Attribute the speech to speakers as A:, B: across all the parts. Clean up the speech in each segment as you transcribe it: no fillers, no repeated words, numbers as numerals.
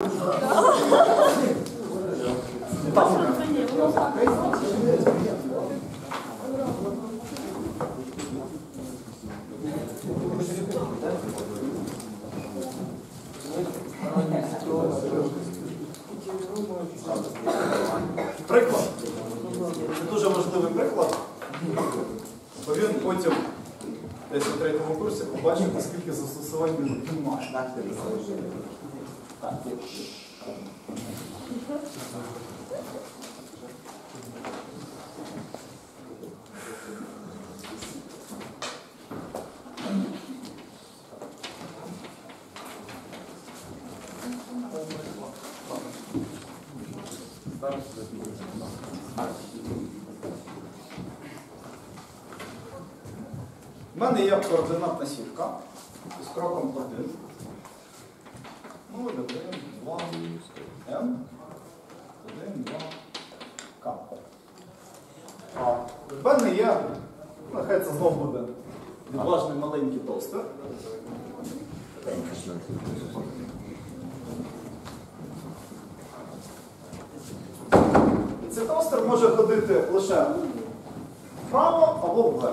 A: Приклад. Це дуже важливий приклад, бо він потім десь у третьому курсі побачив, наскільки застосувань він має. У мене є координатна сітка з кроком 1. 0, 1, 2, N, 1, 2, К. В мене є, нехай це знову буде відважний маленький тостер. І цей тостер може ходити лише вправо або вверх.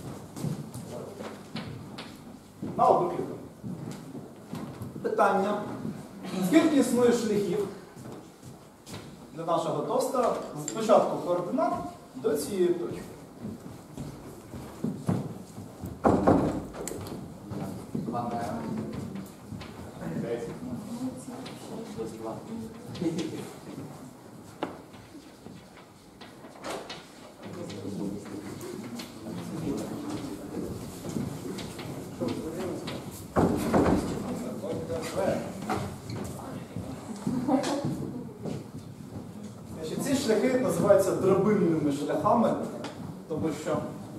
A: На одну клітку. Питання. Скільки існує шляхів для нашого тостера з початку координат до цієї точки? Ці шляхи називаються драбинними шляхами, тому що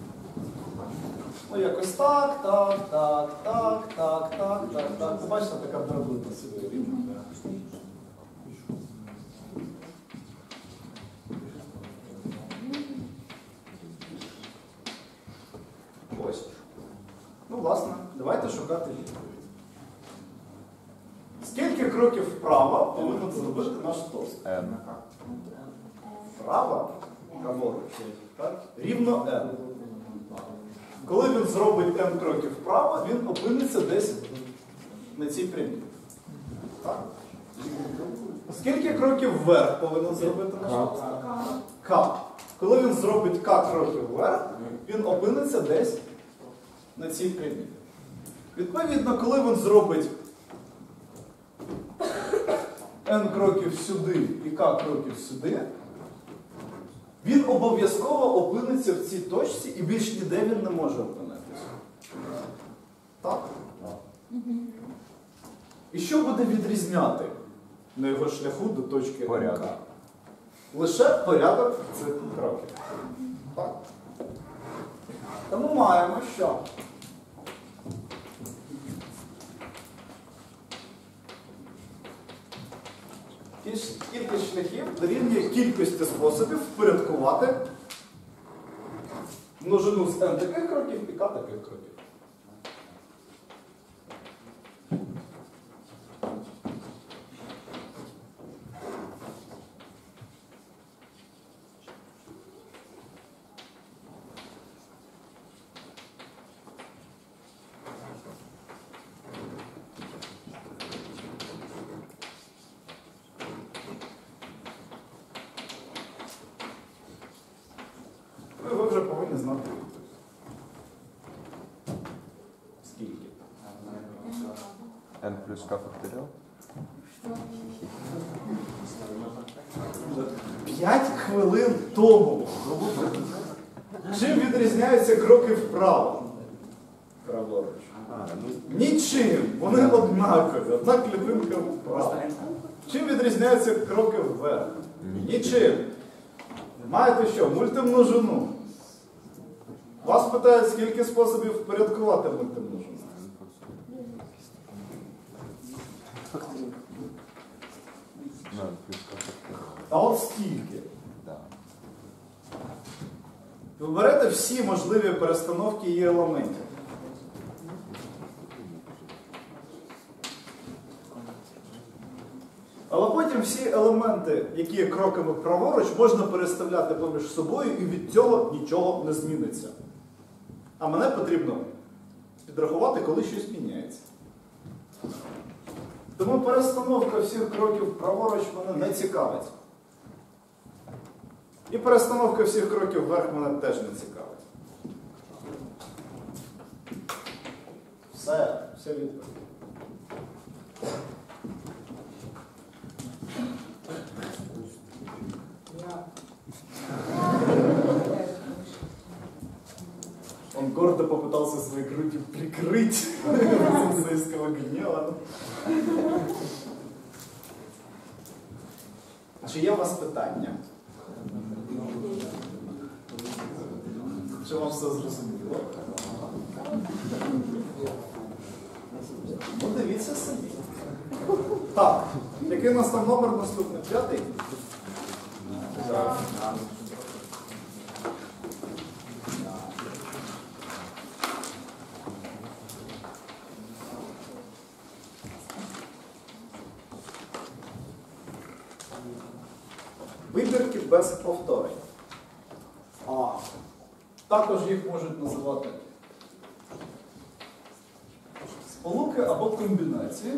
A: якось так. Бачите, така драбина сюди рівна. Ось. Ну, власне, давайте шукати відповідь. Скільки кроків вправо повинен зробити наш тост?
B: N.
A: Вправо, праворуч, рівно n. Коли він зробить n кроків вправо, він опиниться десь на цій прямій. Так? Скільки кроків вверх повинен зробити наш тост? К. Коли він зробить k кроків вверх, він опиниться десь на цій прямій. Відповідно, коли він зробить n кроків сюди і k кроків сюди, він обов'язково опиниться в цій точці і більш ніде він не може опинитися. Так? І що буде відрізняти на його шляху до точки
B: Порядок.
A: К? Лише порядок цих кроків. Так? Тому маємо що? Кількість шляхів дорівнює кількості способів впорядкувати множину з n таких кроків і k таких кроків. Ви вже повинні знати відповідь. Скільки?
B: N плюс K факторіал?
A: 5 хвилин тому. Чим відрізняються кроки вправо? Праворуч. Нічим. Вони однакові. Одна клітинка вправо. Чим відрізняються кроки вверх? Нічим. Маєте що? Мультимножину. Вас питають, скільки способів впорядкувати мультимножину. А от скільки? Ви берете всі можливі перестановки її елементів. Але потім всі елементи, які є кроками праворуч, можна переставляти поміж собою, і від цього нічого не зміниться. А мене потрібно підрахувати, коли щось міняється. Тому перестановка всіх кроків праворуч мене не цікавить. І перестановка всіх кроків вверх мене теж не цікавить. Все відповідь. Он гордо попытался свои груди прикрыть сенсейского гнева. Чи є у вас питання? Чи вам все зрозуміло? Ну, дивіться самі. Так, який у нас там номер наступний? 5? Так. Вибірки без повторень. Також їх можуть називати сполуки або комбінації.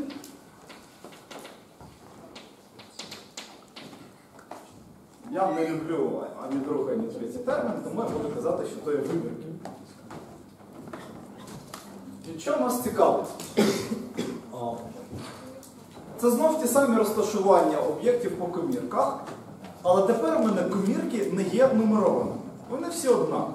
A: Я не люблю ані другий, ані третій термін, тому я буду казати, що то є вибірки. І що нас цікавить? Це знов ті самі розташування об'єктів по комірках, але тепер у мене комірки не є нумерованими. Вони всі однакові.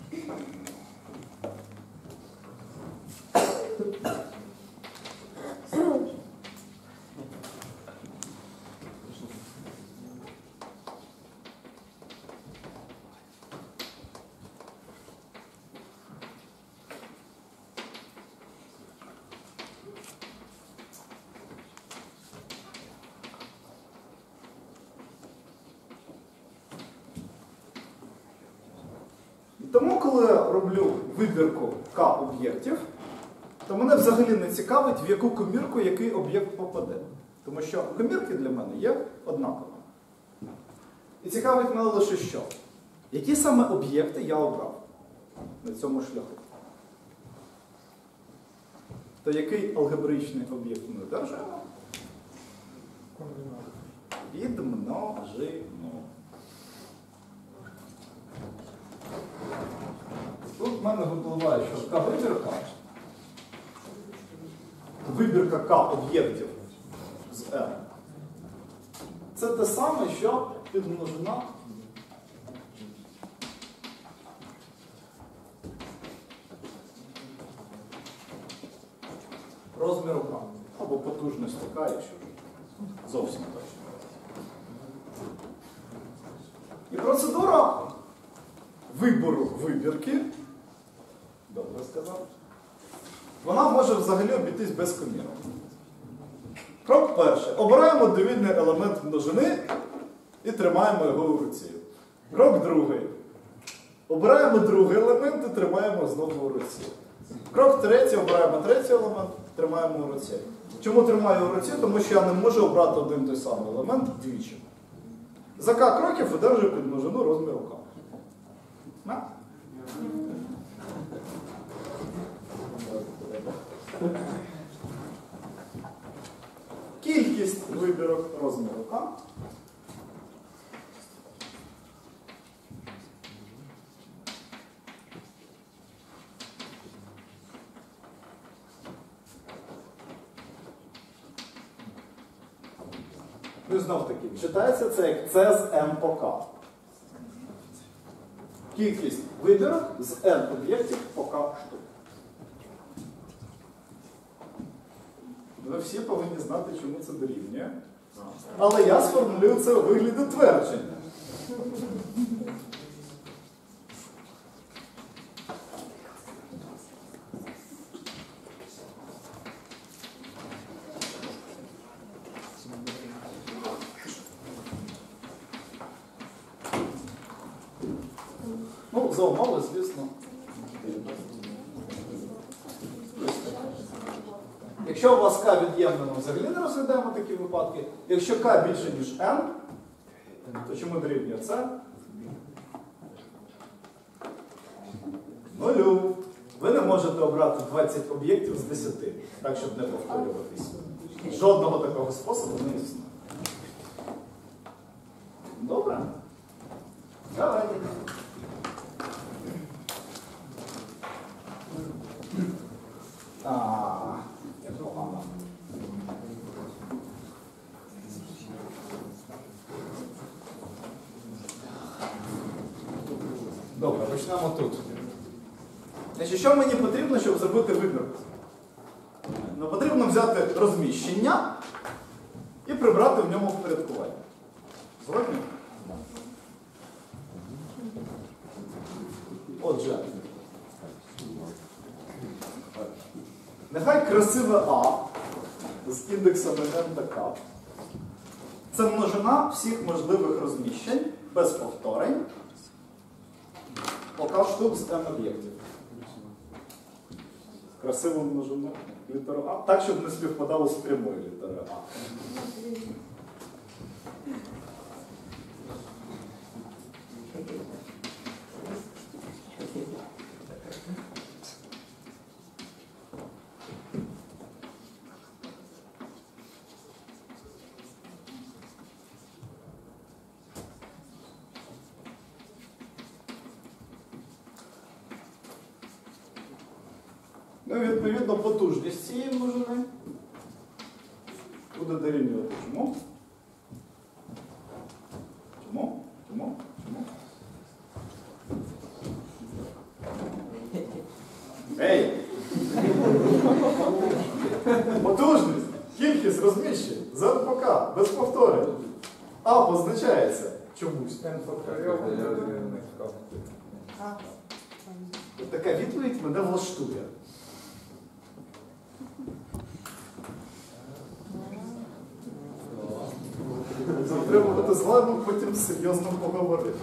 A: Тому, коли я роблю вибірку К-об'єктів, то мене взагалі не цікавить, в яку комірку який об'єкт попаде. Тому що комірки для мене є однакові. І цікавить мене лише що? Які саме об'єкти я обрав на цьому шляху? То який алгебраїчний об'єкт ми одержуємо? Підмножимо. Тут в мене випливає, що вибірка К об'єктів з R. Це те саме, що підмножена розміру К. Або потужності К, якщо зовсім точно. І процедура вибору вибірки, добре сказав, вона може взагалі обійтись без комірок. Крок перший. Обираємо довільний елемент множини і тримаємо його у руці. Крок другий. Обираємо другий елемент і тримаємо знову у руці. Крок третій. Обираємо третій елемент, тримаємо у руці. Чому тримаю у руці? Тому що я не можу обрати один той самий елемент двічі. За К кроків одержую підмножину розміру К. На? Кількість вибірок розміру К ну, знов таки, читається це як С з М по К. Кількість вибірок з N об'єктів по К штук. Ви всі повинні знати, чому це дорівнює. Але я сформулюю це у вигляді твердження. Ну, за умови, звісно. Якщо у вас k від'ємне, ми взагалі не розглядаємо такі випадки. Якщо k більше, ніж n, то чому дорівнює це? 0. Ви не можете обрати 20 об'єктів з 10, так, щоб не повторюватись. Жодного такого способу не існує. Добре? Давайте. Як погано. Добре, почнемо тут. Значить, що мені потрібно, щоб зробити вибір? Ну, потрібно взяти розміщення і прибрати в ньому впорядкування. Згодні? Отже, нехай красиве А з індексами n та k це множина всіх можливих розміщень без повторень по k штук з n об'єктів. Красиву множину літеру А, так, щоб не співпадало з прямою літерою А. Ну, відповідно, потужність цієї множини буде дорівнювати чому? Чому? Чому? Чому? Ей! Потужність, кількість розміщень, z по k, без повторень. А позначається чомусь. Така відповідь мене влаштує. Треба буде з вами потім серйозно поговорити.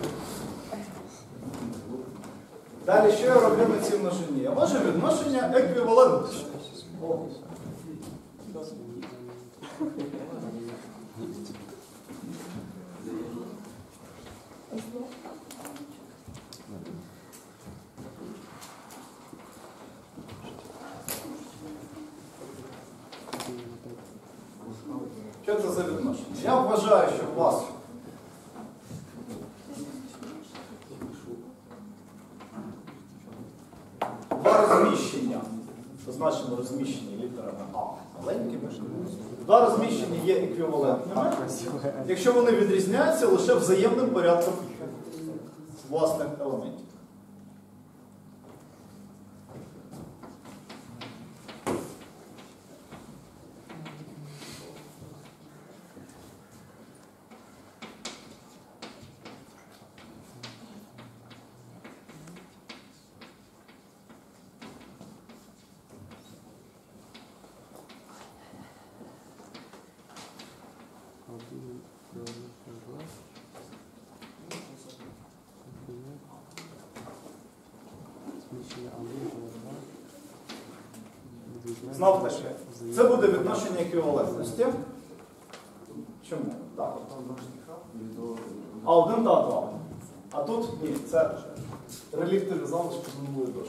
A: Далі, що я роблю на цій множині? Я можу відношення еквівалентності. Що це за відношення? Я вважаю, що у вас два розміщення, позначено розміщення літерами А маленькими, два розміщення є еквівалентними, якщо вони відрізняються лише взаємним порядком власних елементів. Знов таки, це буде відношення еквівалентності. Чому? Так. А1 та А2. А тут ні, це реліктові залишки з минулої дошки.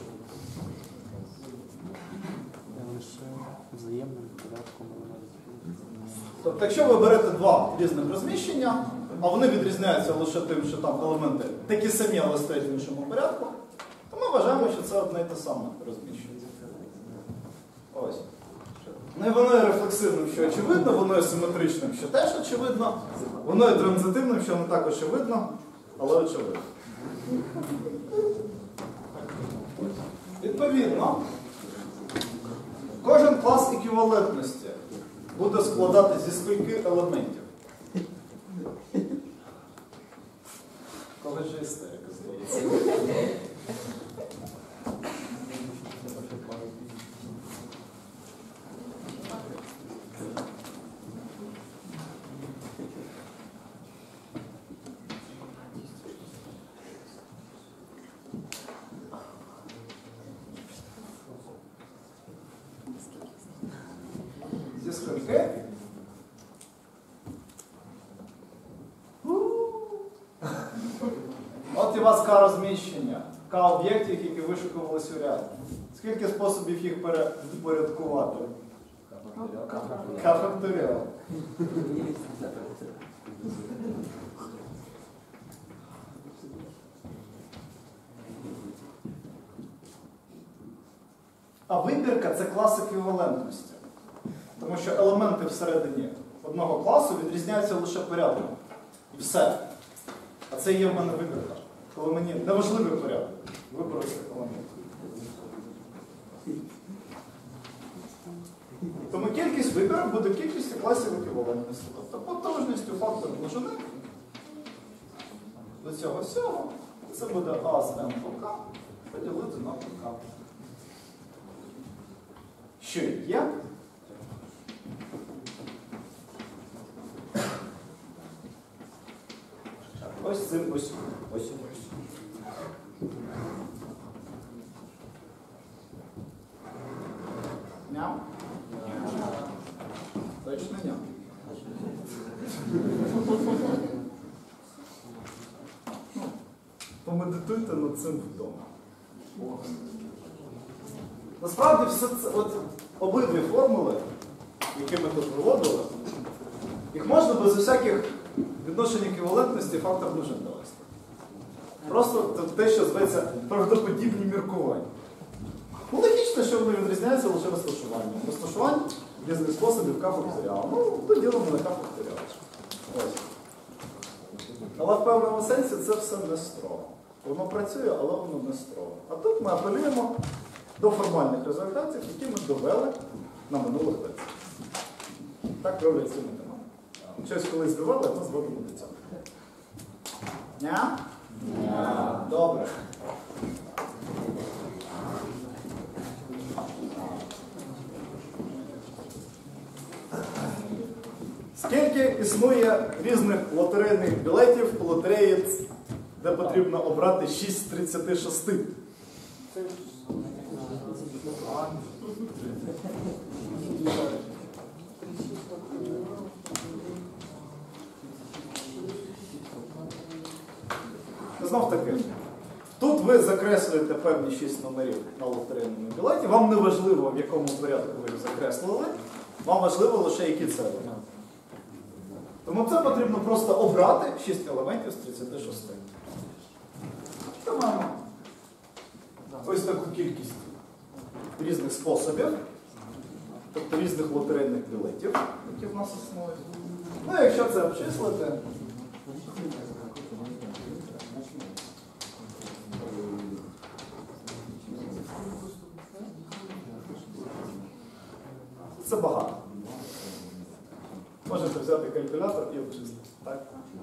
C: Взаємним порядком елементів.
A: Тобто, якщо ви берете два різних розміщення, а вони відрізняються лише тим, що там елементи такі самі, але стоять в іншому порядку, то ми вважаємо, що це одне і те саме розміщення. Ось. Ну і воно є рефлексивним, що очевидно, воно є симетричним, що теж очевидно, воно є транзитивним, що не так очевидно, але очевидно. Відповідно, кожен клас еквівалентності буде складати зі скільки елементів. Коли же істерика, здається. скринки. От і у вас К розміщення, К об'єктів, які вишукувалися у ряд. Скільки способів їх порядкувати? К факторіал. А вибірка – це клас еквівалентності. Тому що елементи всередині одного класу відрізняються лише порядком. І все. А це є в мене вибірка. Коли мені неважливий порядок вибору цих елементів. Тому кількість вибірок буде кількістю класів еквівалентності. Тобто потужністю фактор множини до цього всього. Це буде А з М по К поділити на К. Що є? Ось цим ось. Ням? Точно ням. Помедитуйте над цим вдома. Насправді, все це, обидві формули, які ми тут виводили, їх можна без усяких відношень еквівалентності фактор множин довести. Просто те, що зветься правдоподібні міркування. Ну, логічно, що вони відрізняються лише розташуванням. Розташування різних способів К факторіал. Ну, поділимо на К факторіал. Ось. Але в певному сенсі це все не строго. Воно працює, але воно не строго. А тут ми апелюємо до формальних результатів, які ми довели на минулих лекціях. Так роблять ці математики. Щось колись довели, а ми зводимо до цього. Ня? Ня. Добре. Скільки існує різних лотерейних білетів у лотереї, де потрібно обрати 6 з 36? Знов таки, тут ви закреслюєте певні 6 номерів на лотерейному білеті. Вам не важливо, в якому порядку ви їх закреслили. Вам важливо лише, які це елементи. Тому це потрібно просто обрати 6 елементів з 36. Це маємо ось таку кількість різних способів, тобто різних лотерейних білетів, які в нас існують. Ну, якщо це обчислити, це багато. Можете взяти калькулятор і обчислити. Так?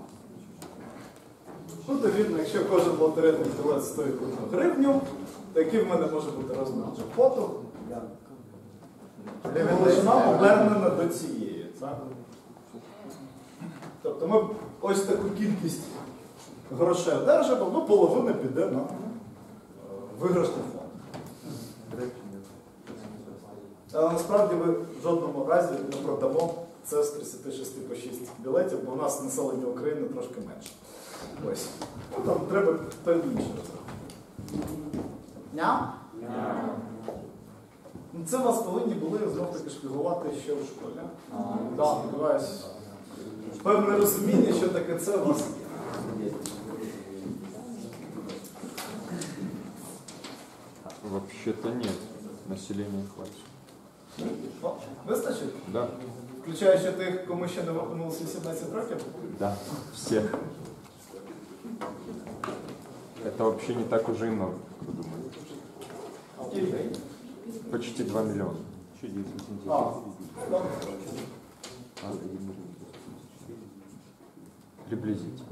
A: Ну, то видно, якщо кожен лотерейний білет стоїть 1 гривню, то який в мене може бути розмір джекпоту? Величина обернена до цієї. Так? Тобто ми ось таку кількість грошей одержимо, ну половина піде на виграшний фонд. Але насправді ми в жодному разі не продамо це з 36 по 6 білетів, бо у нас населення України трошки менше. Ось. Ну, там треба певні інші розрахунки. Ня? Ну, це вас повинні були знов-таки шпігувати ще в школі. Так, сподіваюсь. Певне розуміння, що таке це у вас є.
B: Вообще-то нет. Населения хватит.
A: О, вистачить?
B: Да.
A: Включаючи тих, кому ще не виповнилось 18 років?
B: Да. Всех. Это вообще не так уже и много, как вы думаете. Почти 2 миллиона. Приблизительно.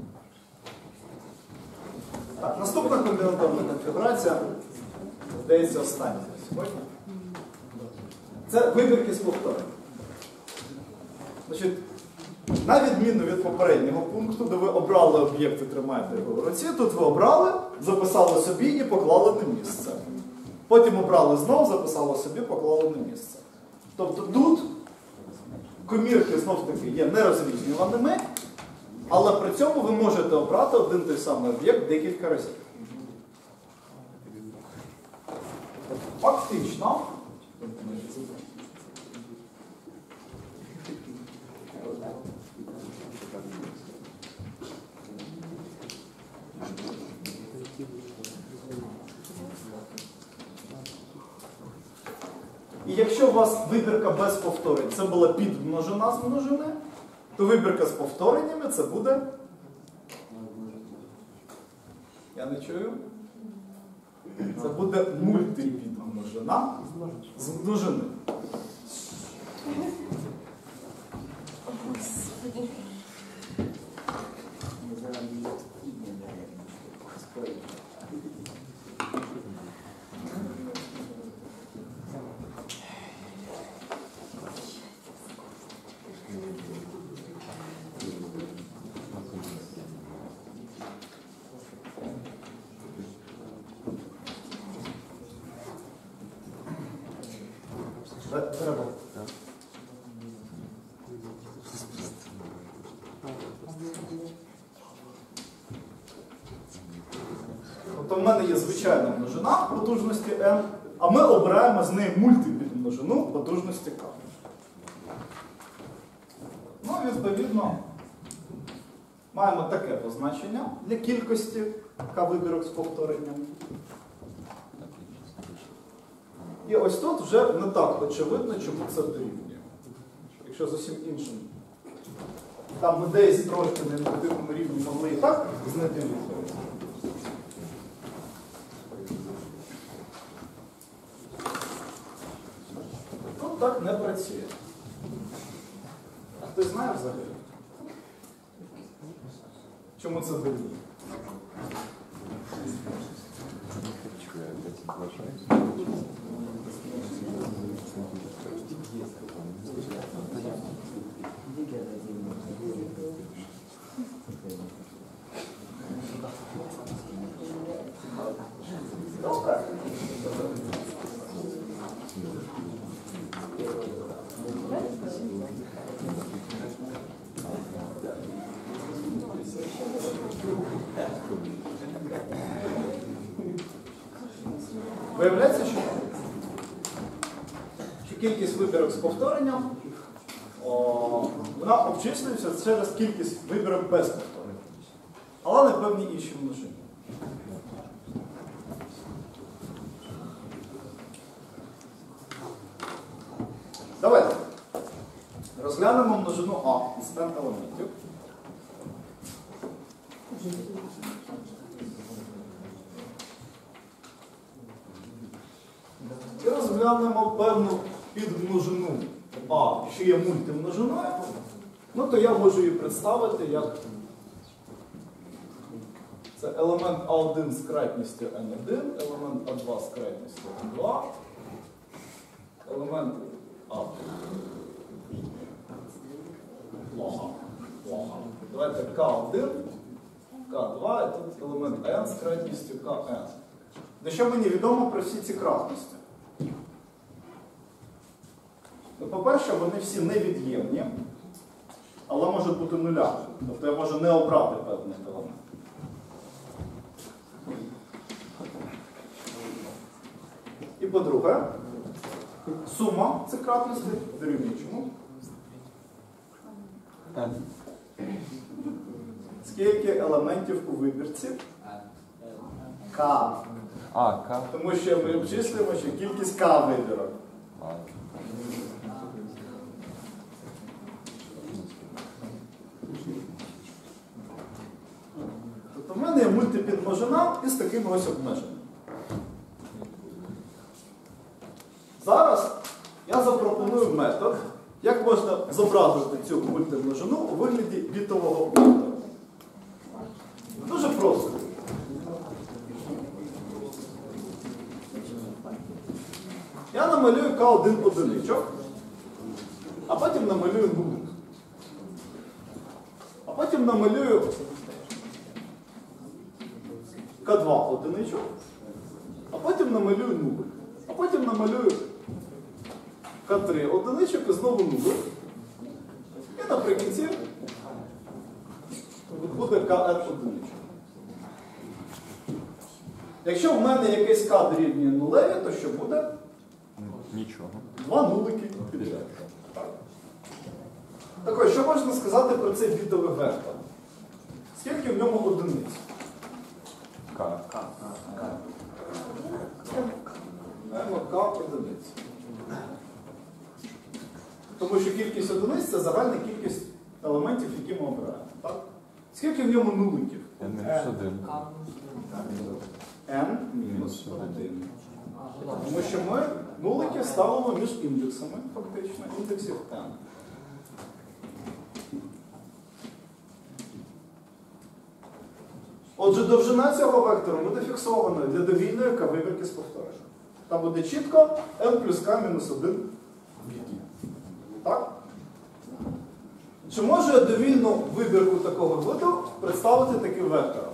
A: Так, наступна комбінаторна конфігурація, здається, остання сьогодні. Це вибірки з повторень. Значить, на відміну від попереднього пункту, де ви обрали об'єкт і тримаєте його в руці, тут ви обрали, записали собі і поклали на місце. Потім обрали знов, записали собі, поклали на місце. Тобто тут комірки, знов-таки, є нерозрізнюваними, але при цьому ви можете обрати один той самий об'єкт декілька разів. Фактично, і якщо у вас вибірка без повторень, це була підмножина з множини, то вибірка з повтореннями це буде... Я не чую. Це буде мультипідмножина з множини. Треба. Тобто в мене є звичайна множина потужності n, а ми обираємо з неї мультипідмножину потужності k. Ну, відповідно, маємо таке позначення для кількості k-вибірок з повторенням. І ось тут вже не так очевидно, чому це дорівнює. Якщо зовсім іншим. Там ми десь трошки на інтуїтивному рівні могли і так знайти відповідь. Тут так не працює. А хтось знає взагалі? Чому це дорівнює? Добре. Виявляється, що кількість вибірок з повторенням вона обчислюється через кількість вибірок без повторення, але не певні інші множини. Давайте розглянемо множину А із n елементів. І розглянемо певну підмножину А, що є мультимножиною, ну то я можу її представити як це елемент А1 з кратністю n1, елемент А2 з кратністю n2, елемент А. Давайте К1, К2, і тут елемент n з кратністю Кн. Дещо мені відомо про всі ці кратності? Ну, по-перше, вони всі невід'ємні, але можуть бути нулями. Тобто я можу не обрати певний елемент. І по-друге, сума цих кратностей дорівнює чому? Скільки елементів у вибірці? К.
B: К.
A: Тому що ми обчислюємо, що кількість К вибірок. Тобто в мене є мультипідмножина із такими ось обмеженнями. Зараз я запропоную метод, як можна зобразити цю мультимножину у вигляді бітового вектору. Дуже просто. Я намалюю К1 одиничок, а потім намалюю нулик. А потім намалюю К2 одиничок, а потім намалюю нулик. А потім намалюю К3 одиничок і знову нулик. наприкінці буде kn одиничка. Якщо в мене якийсь k дорівнює нулеві, то що буде?
B: Нічого.
A: Два нулики підряд. Так ось, що можна сказати про цей бітовий вектор? Скільки в ньому одиниць?
B: К.
A: Маємо k одиниць. Тому що кількість одиниць – це загальна кількість елементів, які ми обираємо. Так? Скільки в ньому нуликів?
B: N-1.
A: n-1. Тому що ми нулики ставимо між індексами, фактично, індексів n. Отже, довжина цього вектору буде фіксована для довільної k-вибірки з повторення. Там буде чітко n плюс k мінус 1 біті. Так? Чи може я довільну вибірку такого виду представити таким вектором?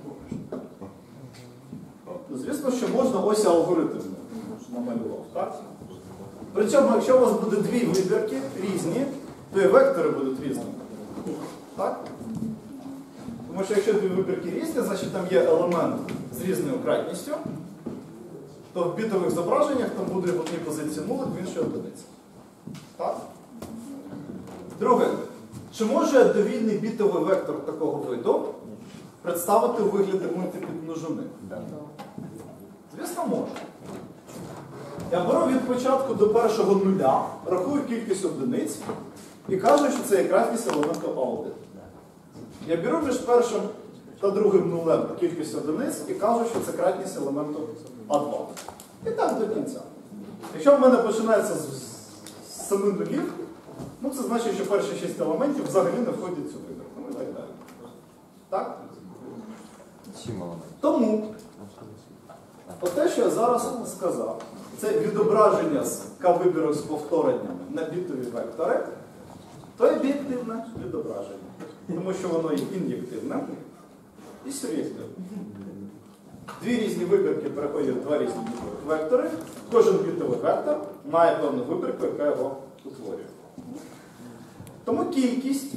A: Звісно, що можна, ось алгоритм намалював. Так? Причому, якщо у вас буде дві вибірки різні, то і вектори будуть різними. Так? Тому що якщо дві вибірки різні, значить там є елемент з різною кратністю, то в бітових зображеннях там буде в одній позиції нулик, в іншій одиниці. Так? Друге. Чи може довільний бітовий вектор такого виду представити у вигляді мультипідмножини? Звісно, може. Я беру від початку до першого нуля, рахую кількість одиниць і кажу, що це є кратність елементу А1. Я беру між першим та другим нулем кількість одиниць і кажу, що це кратність елементу А2. І так до кінця. Якщо в мене починається з 7 нулів, ну це значить, що перші 6 елементів взагалі не входять в цю вибірку. Ну і так далі. Так?
B: 7 елементів.
A: Тому, те, що я зараз сказав, це відображення з k-вибірок з повтореннями на бітові вектори, то є об'єктивне відображення. Тому що воно є ін'єктивне і суб'єктивне. Дві різні вибірки переходять в два різні вектори. Кожен бітовий вектор має певну вибірку, яка його утворює. Тому кількість...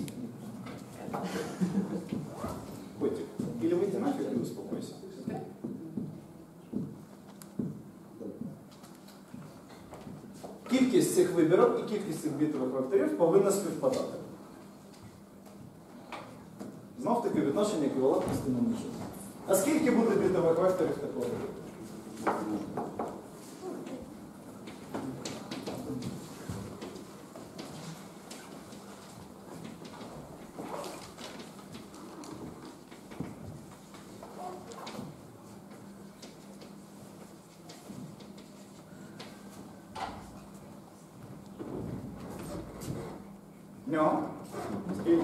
A: Потім. Ілі вийти нафіг і успокойся. Кількість цих вибірок і кількість цих бітових векторів повинна співпадати. Знов таки відношення еквівалентності на межі. А скільки буде бітових векторів такого? Ньо? Скільки?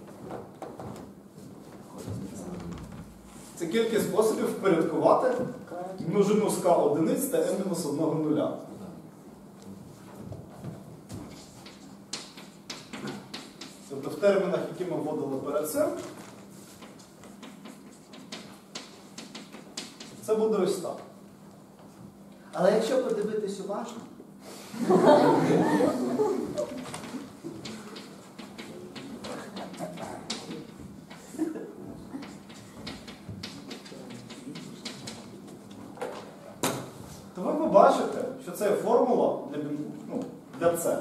A: Це кілька способів впорядкувати множину з k одиниць та n-1 нуля. Тобто в термінах, які ми вводили перед цим, це буде ось так. Але якщо подивитись уважно, то ви побачите, що це формула для C.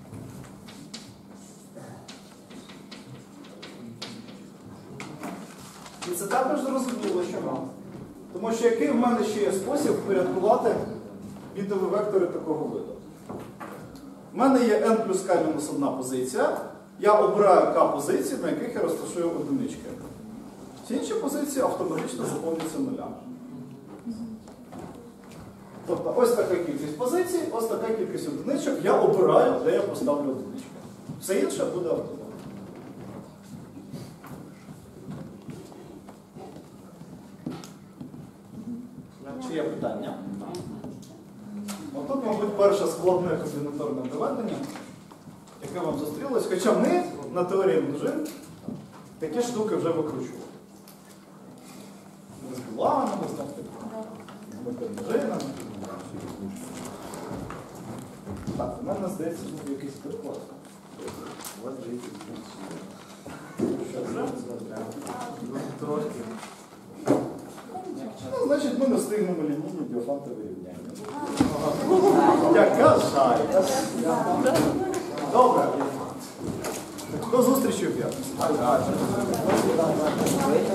A: І це також зрозуміло, що нам. Тому що який в мене ще є спосіб впорядкувати бітові вектори такого виду? У мене є n плюс k мінус 1 позиція. Я обираю k позиції, на яких я розташую одинички. Всі інші позиції автоматично заповнюються нулями. Тобто ось така кількість позицій, ось така кількість одиничок. Я обираю, де я поставлю одинички. Все інше буде автоматично. Чи є питання? Отут, мабуть, перше складне комбінаторне доведення, яке вам зустрілось. Хоча ми на теорії множин такі штуки вже викручували. Ми з біланами, з множинами. Так, у мене, здається, був якийсь переклад. Що вже? Трохи. Ну, значить, ми не встигнемо лінійні діофантові рівняння. Яка жаль. Добре. До зустрічі у п'ятницю.